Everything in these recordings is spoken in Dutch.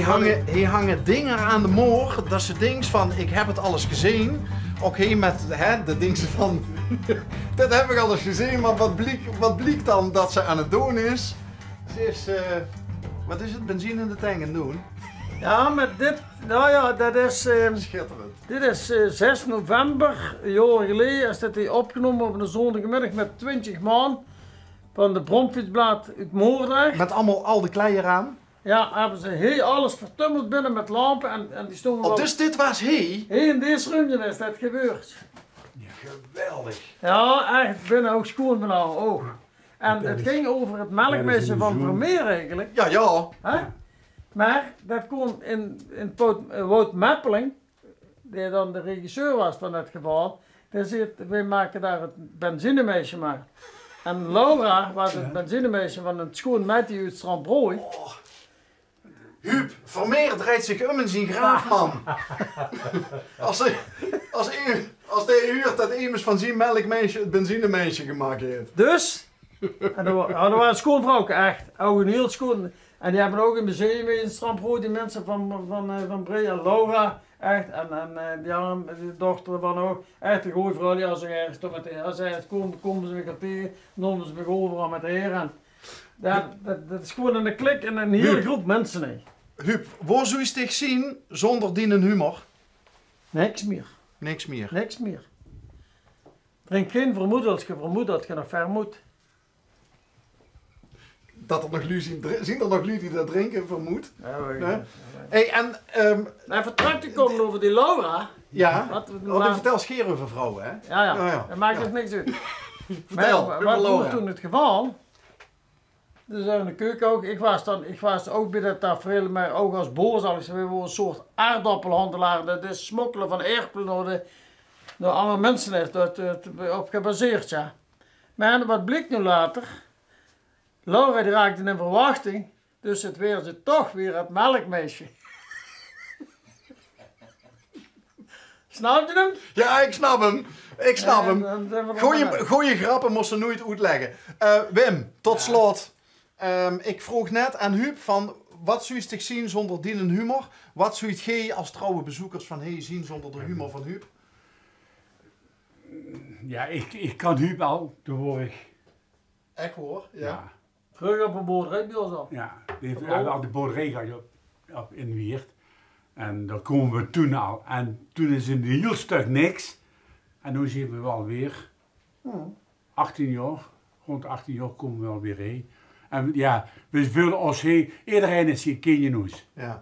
Hier hangen dingen aan de moor, dat ze denkt van, ik heb het alles gezien. Oké, met de dingen van, dat heb ik alles gezien, maar wat blikt dan dat ze aan het doen is? Ze is, wat is het, benzine in de tank aan het doen? Ja, met dit, nou ja, dat is... Schitterend. Dit is 6 november, een jaar geleden, is dit hier opgenomen op een zondagmiddag met 20 man van de Bromfietsblad uit Moordrecht. Met allemaal al de klei eraan. Ja, hebben ze heel alles vertummeld binnen met lampen en die stonden Oh, dus dit was hij? Hier in deze ruimte is dat gebeurd. Ja, geweldig. Ja, echt binnen ook schoon van haar oog. En het ging over het melkmeisje van Vermeer eigenlijk. Ja, ja. Hè? Maar dat kon in Wout Meppeling, die dan de regisseur was van het geval, die zegt, wij maken daar het benzinemeisje maar. En Laura was het benzinemeisje van een schoon meisje uit Strandbrooi. Oh. Huub, Vermeer draait zich om in zijn graaf, man. Als de huurt dat immers van zijn melkmeisje het benzinemeisje gemaakt heeft. Dus, en er waren schoonvrouwen, echt, oude heel schoon. En die hebben ook een museum in Strandbrooi, die mensen van Bree en Laura, echt. En die dochter van ook, echt een goeie vrouw, die als ze ergens als zij komen ze me tegen, noemen ze me overal met de heer. En dat is gewoon een klik en een hele groep mensen. Nee. Huub, waar zou je zich zien zonder die humor? Niks meer. Niks meer. Niks meer. Drink geen vermoed als je vermoedt dat je nog ver moet. Dat er nog lui zien er nog lui die dat drinken, vermoed. Ja, nee? Hey, en... even terug te komen over die Laura. Ja, vertel scheer over vrouwen, hè? Ja. Dat maakt dus niks uit. Vertel, maar wat was toen het geval? Dus in de keuken ook. Ik was ook bij dat tafereel, maar ook als boos. We waren een soort aardappelhandelaar. Dat is smokkelen van aardapelen door andere mensen is op gebaseerd, ja. Maar wat blijkt nu later? Laura die raakte in verwachting, dus het weer ze toch weer het melkmeisje. Snap je hem? Ja, ik snap hem. Ik snap hem. Goeie grappen moesten nooit uitleggen. Wim, tot slot. Ik vroeg net aan Huub van, wat zou je zich zien zonder die humor? Wat zou je als trouwe bezoekers van hey zien zonder de humor van Huub? Ja, ik kan Huub al te horen. Echt hoor, ja. Terug op een boerderij bij ons al. Ja, die heeft al de boerderij gehad op in Weert. En daar komen we toen al. En toen is in een heel stuk niks. En nu zien we wel weer 18 jaar, rond 18 jaar komen we wel weer heen. En ja, we vullen ons heen. Iedereen is hier kinjenoes. Ja.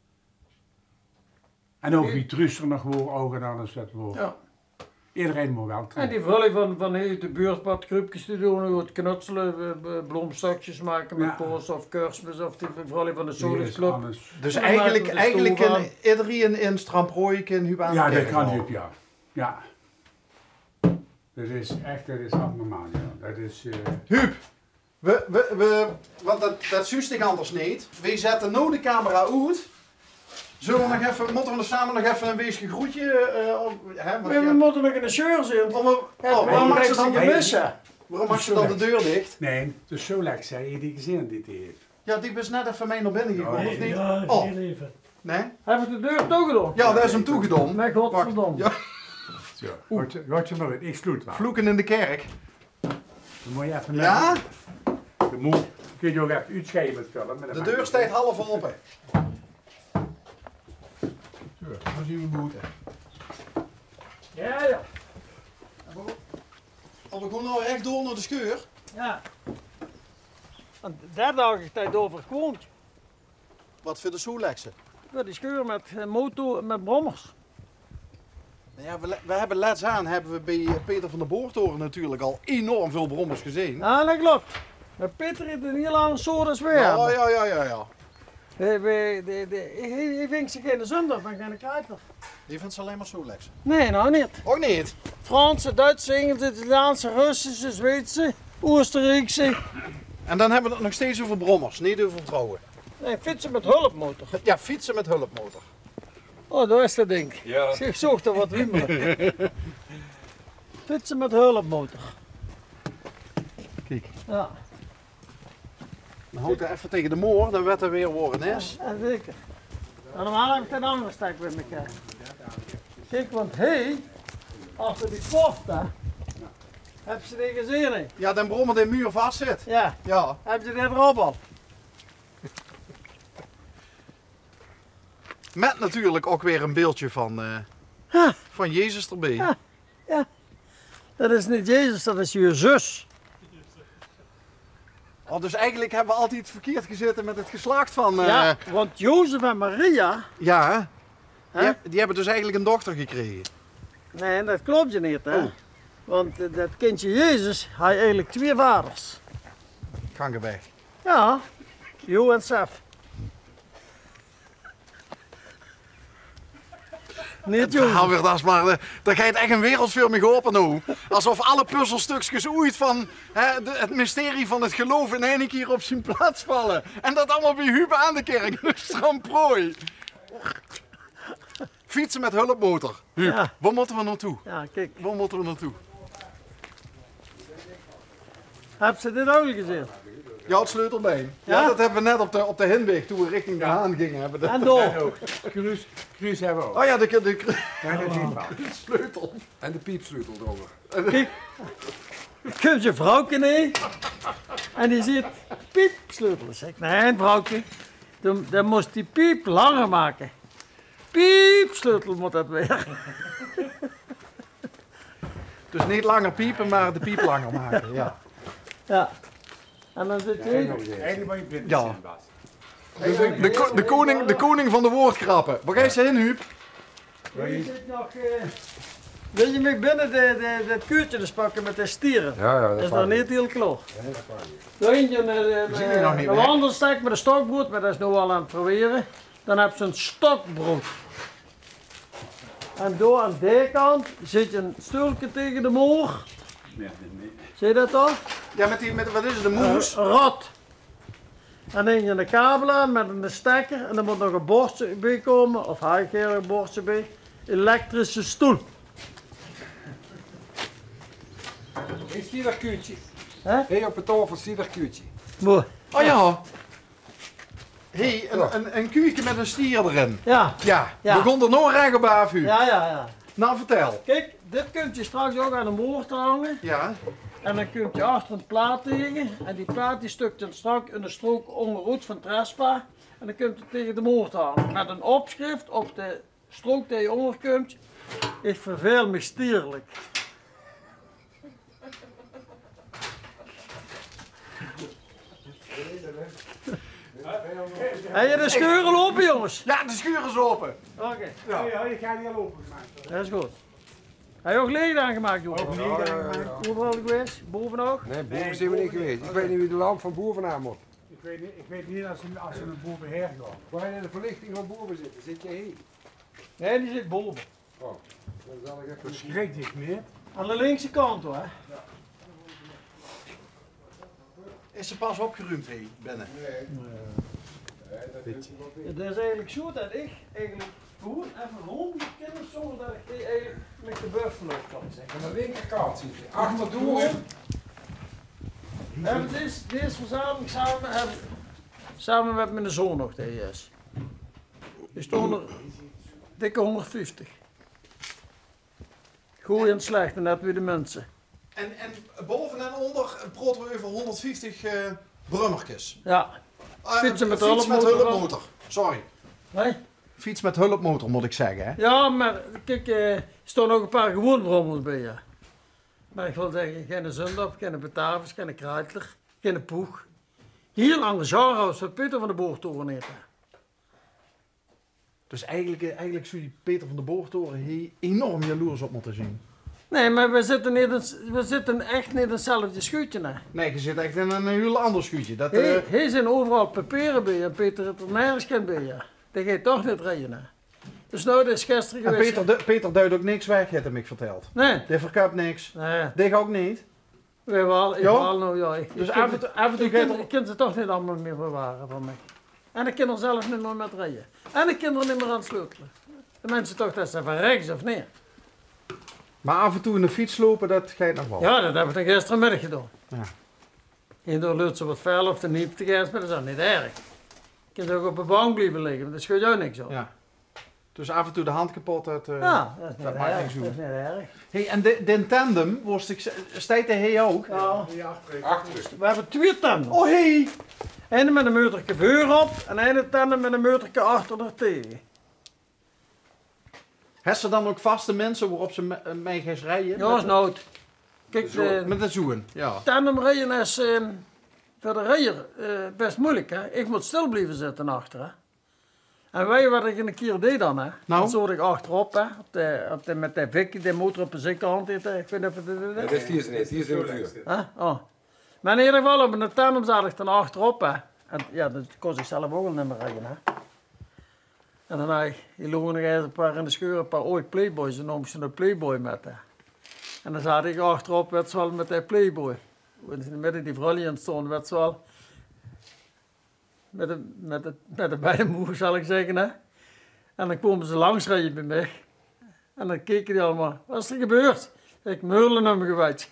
En ook wie terug er nog voor ogen dan is dat voor. Ja. Iedereen moet wel terug. En die vulling van de buurt wat groepjes te doen, het knutselen, bloemstukjes maken met poos of kerstmis of die vulling van de Solisclub. Dus eigenlijk kan iedereen in Strandbrooi kan Huub aan. Ja, dat kan Huub, ja. Ja. Dat is abnormaal, ja. Dat is... Huub, want dat zuist ik anders niet. We zetten nu de camera uit. Zullen we nog even, moeten we er samen nog even een weesje groetje? We moeten nog in de shirt zien. Waarom mag ze dan missen? Waarom mag ze dan de deur dicht? Nee, dus zo lekker zei je die gezin dit heeft. Ja, die was net even mee naar binnen gekomen, of niet? Ja, heel even. Nee? Hebben we de deur toegedaan? Ja, daar is hem toegedaan. Met godverdomme. Ja. Zo, wat je nog in? Ik sloot wel. Vloeken in de kerk. Dan moet je even... Ja? Dan kun je ook even uitscheiden met vullen. De deur staat half open. Zo, dan zien we moeten. Ja. Als we gewoon nou echt door naar de scheur. Ja. En daar dag ik tijd over gewoond. Wat voor de soeleksen? Ja, die scheur met motor, met brommers. Ja, we hebben let's aan hebben we bij Peter van der Boortoren natuurlijk al enorm veel brommers gezien. Ja, dat klopt. Maar Peter heeft een heel andere soort als wij. Ja. Hij vindt zich geen zonder, maar geen kruiper. Die vindt ze alleen maar soeleksen. Nee, nou niet. Ook niet? Franse, Duitse, Engelse, Italiaanse, Russische, Zweedse, Oostenrijkse. En dan hebben we het nog steeds over brommers, niet over vrouwen. Nee, fietsen met hulpmotor. Ja, fietsen met hulpmotor. Oh, daar is dat ding. Ja. Zeg, zocht er wat wimmelen. Fietsen met hulpmotor. Kijk. Ja. Dan houdt hij even tegen de moor, dan werd er weer worden is. Ja, zeker. En normaal heb ik een andere stek bij elkaar. Kijk, want achter die poorten, heb je die gezien? Hè? Ja, den brommer die muur vast zit. Ja, Ja. heb je die erop al? Met natuurlijk ook weer een beeldje van Jezus erbij. Ja. Dat is niet Jezus, dat is je zus. Oh, dus eigenlijk hebben we altijd verkeerd gezeten met het geslacht van... Ja, want Jozef en Maria, Ja, hè? die hebben dus eigenlijk een dochter gekregen. Nee, dat klopt je niet, hè? Oh. Want dat kindje Jezus, hij eigenlijk 2 vaders. Gang weg. Ja, Jo en Sef. Niet Het verhaal Jozef. weer, dat is maar... Daar ga je echt een wereldfilm mee geholpen nou. Alsof alle puzzelstukjes ooit van het mysterie van het geloof in één keer op zijn plaats vallen. En dat allemaal bij Hube aan de kerk. Dus tramprooi. Fietsen met hulpmotor. Huub, Ja. waar moeten we naartoe? Ja, kijk. Waar moeten we naartoe? Heb ze dit ook gezien? Ja, het sleutelbeen. Ja, Ja? dat hebben we net op de heenweg toen we richting de Haan gingen. Hebben we dat- En door. Kruis hebben we ook. Oh ja, de Ja, dat zien we wel. sleutel. En de piepsleutel erover. Kijk. Komt je vrouwtje neer. En die ziet piep sleutel. Dan zeg ik, nee vrouwtje. Dan moest die piep langer maken. Piep sleutel moet dat weer. Dus niet langer piepen, maar de piep langer maken. Ja. Ja. En dan zit je. Eigenlijk wat je bent. Ja. De koning van de woordgrappen. Waar ga je ze heen, Huub? Je zit nog. Wil je me binnen dat kuurtje dus pakken met de stieren? Ja, Dat is nog niet heel klaar. Zo eentje Zie je nog niet een weg? wandelstek met een stokbrood, maar dat is nu al aan het proberen. Dan heb je een stokbrood. En door aan de kant zit een stoeltje tegen de moor. Nee. Zie je dat toch? Ja, met wat is het, de moes? Een rot. En dan heb je een kabel aan met een stekker en er moet nog een bordje bij komen, of hij geeft een bordje bij. Elektrische stoel. Een ciderkuurtje. Hè? Hé, op het tafel ciderkuurtje. Mooi. Oh ja. Hé, een kuurtje met een stier erin. Ja, Ja, Ja. begon er nog recht op af, Huub. ja. Nou, vertel. Kijk, dit kunt je straks ook aan de moord hangen. Ja. En dan kun je achter een plaat tegen. En die plaat die stukt dan strak in de strook onderhoed van Trespa. En dan kun je het tegen de moord hangen. Met een opschrift op de strook die je onderkomt. Ik verveel me stierlijk. Heb je de scheuren lopen, jongens? Ja, de schuur is open. Oké, Ja, ik ga die al opengemaakt. dat is goed. Heb je ook leden aangemaakt, jongens? Ook niet aangemaakt. Overal geweest? Boven ook? Nee, boven zijn we niet geweest. Ik weet niet wie de lamp van bovenaan moet. Ik weet niet als ze naar boven her gaan. Waar je in de verlichting van boven zit, zit je hier. Nee, die zit boven. Oh, dan zal ik even... Dat schrikt ik niet. Aan de linkse kant hoor. Is ze pas opgeruimd, hé, binnen? Het is eigenlijk zo dat ik eigenlijk gewoon even rond de kinderen zonder dat ik die eigenlijk met de buffalo kan zeggen. Aan de linkerkant zit je. Achterdoor. We hebben deze verzameling samen met mijn zoon nog de is. Die stonden er dikke 150. Goed en slecht en net weer de mensen. En boven en onder praten we over 150 brummertjes. Ja. Fietsen met fiets met hulpmotor. hulpmotor. Sorry. Nee? Fiets met hulpmotor moet ik zeggen, hè? Ja, maar kijk, er staan ook een paar gewone brommels bij je. Maar ik wil zeggen, geen Zundap, geen Batavus, geen Kruidler, geen Poeg. Heel lang genre als wat Peter van de Boortoren heette. Dus eigenlijk zou die Peter van de Boortoren hier enorm jaloers op moeten zien. Nee, maar we zitten echt niet in hetzelfde schuitje. Nee. Nee, je zit echt in een heel ander schuitje. Dat, Hij zijn overal papieren bij je en Peter heeft er nergens geen bij je. Dat gaat toch niet rijden. Hè. Dus nou, dat is gisteren en geweest. Peter duidt ook niks weg, heeft hij me verteld. Nee, Die verkoopt niks. nee. Die ook niet. Ik wel nou ja. Dus af en toe gaat er... Ik kan ze toch niet allemaal meer bewaren van mij. En ik kan er zelf niet meer met rijden. En ik kan er niet meer aan sleutelen. De mensen toch dat ze van rechts of nee. Maar af en toe in de fiets lopen, dat gaat nog wel. Ja, dat hebben we gisterenmiddag gedaan. Ja. En door lukt ze wat vuil of de niet te geven, maar dat is ook niet erg. Je kunt ook op een bank blijven liggen, maar dat scheelt jou niks op. Ja. Dus af en toe de hand kapot uit. Ja, dat is niet dat maakt erg. niks Dat uit. is niet erg. Hey, en de tandem, staat hij ook? Ja, Achter. we hebben 2 tanden. Oh hey! Eén met een meterke voor op en één tanden met een meterke achter er tegen. Hebben ze dan ook vaste mensen waarop ze mee gaan rijden? Ja, is nood. Kijk, Met de zoen, ja. tandemrijden is voor de rijder best moeilijk. Hè? Ik moet stil blijven zitten achter. Hè? En weet je wat ik een keer deed dan? Hè? Nou? Dan zat ik achterop, hè? Met de Vicky, de motor op een zijkant. Ik weet niet of het Dat is hier niet, hier is de vuur. Huh? Oh. Maar in ieder geval op een tandem zat ik dan achterop. Hè? En ja, dat kon ik zelf ook wel niet meer rijden. Hè? En dan had ik nog eens een paar in de scheur, een paar ooit Playboys. Dan nam ze een Playboy met. Hè? En dan zat ik achterop, werd ze wel met die Playboy. Met die vrouw in stond, werd ze wel met de beide moe, zal ik zeggen. Hè? En dan komen ze langs rijden bij mij. En dan keken die allemaal, wat is er gebeurd? Ik meulen hem gewijd.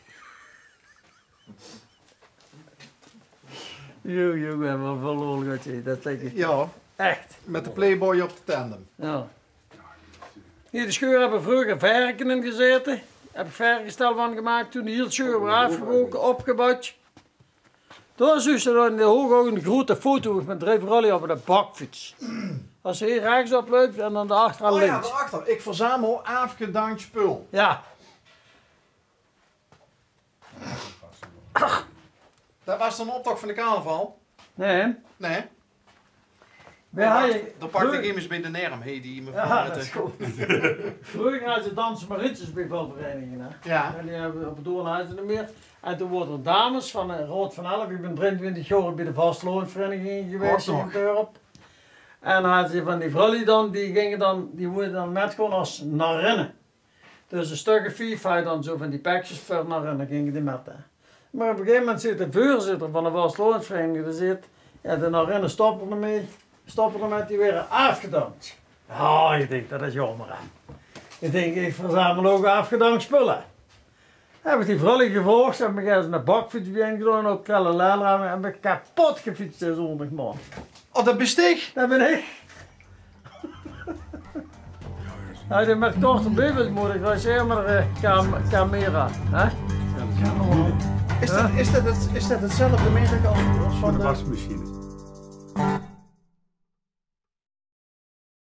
Jongen, wat verloren gaat je, dat denk ik. Ja, Echt. met de Playboy op de tandem. Ja. Hier de scheur hebben vroeger verken in gezeten. Heb ik verkenstel van gemaakt. Toen hier de scheur weer afgebroken, opgebouwd. Toen zie je in de hoog ook een grote foto met 3 vrouwen op een bakfiets. Als je hier rechtsop loopt en dan daarachteraan Oh ja, links. daarachter. Ik verzamel afgedankt spul. Ja. Dat was een optocht van de carnaval. Nee. Nee. Wij hadden- Dan pakte ik immers bij de nerm. Hey, die mevrouw Ja, met dat is de- goed. Vroeger hadden ze dansen marietjes bij verenigingen. Hè? Ja. En die hebben op het doorn hadden ze er meer. En toen worden er dames van Rood van Elf. Ik ben 23 jaar bij de vastloonvereniging geweest in nog. het dorp. En dan hadden ze van die vrouwen dan, die worden dan met gewoon als narinnen. Dus een stukje 4, dan zo van die pakjes voor narinnen gingen die met. Hè. Maar op een gegeven moment zit de voorzitter van de vastloonvereniging, die zit, ja, de narinnen stoppen ermee, die werden afgedankt. Ja, je denkt, dat is jammer hè. Ik denk, ik verzamel ook afgedankt spullen. Heb ik die vrouwen gevolgd, heb ik eens een bakfiets bij gedaan, op kelle lijnramen en ben ik kapot gefietst de zondag man. Oh, dat bestig. Dat ben ik. Hij deed met korte bibels moet ik wel zeggen, maar camera. Hè? Is dat hetzelfde merk als Voor van de de... wasmachine.